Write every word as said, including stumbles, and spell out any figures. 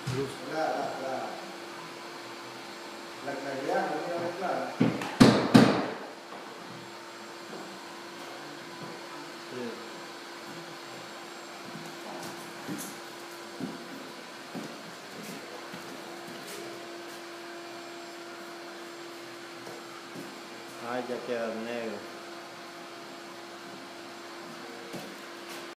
luz. La, la, la, la claridad no queda muy clara. Sí. Ay, ya queda negro.